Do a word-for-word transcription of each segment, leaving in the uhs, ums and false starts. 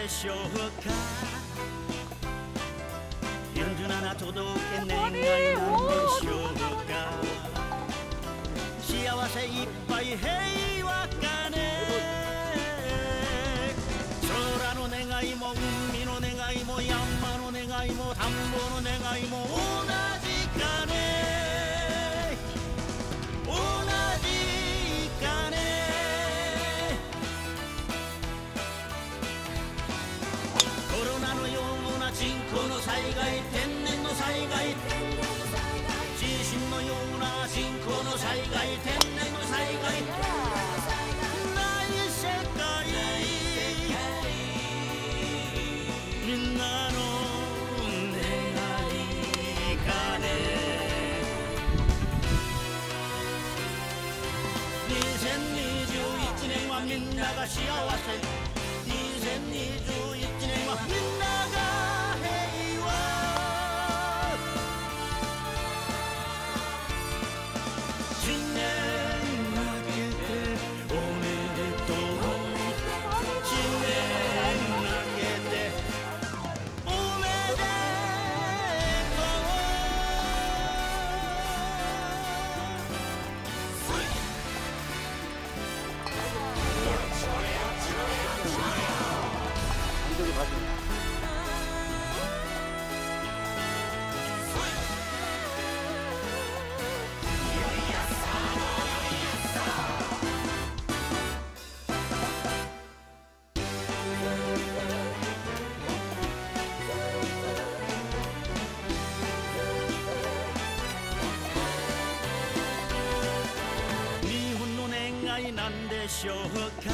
しょうか。よんじゅうなな都道府県願いなんでしょうか。幸せいっぱい平和かね。空の願いも海の願いも山の願いも田んぼの願いも同じかね。同じかね。コロナのような人口の災害、天然の災害、地震のような人口の災害、天然の災害ない世界、みんなの願いかね。にせんにじゅういちねんはみんなが幸せ、にせんにじゅういちねんはみんなが平和。新年明けておめでとう、新年明けておめでとう。日本の願いなんでしょうか。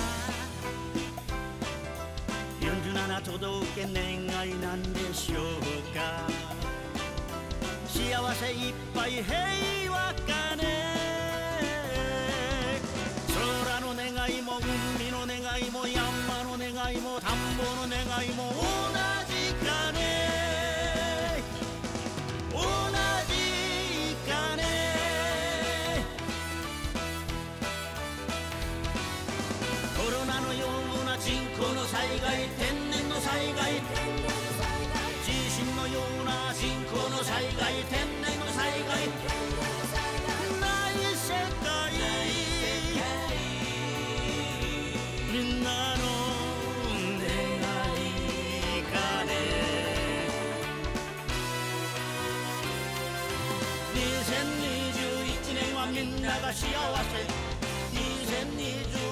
よんじゅうなな都道府県願いなんでしょうか。幸せいっぱい平和かね。空の願いも海の願いも山の願いも田んぼの願いも同じかね。同じかね。コロナのような人口の災害、天然の災害、地震のような人口の災害、天然の災害ない世界、みんなの願いかね。にせんにじゅういちねんはみんなが幸せ、にせんにじゅう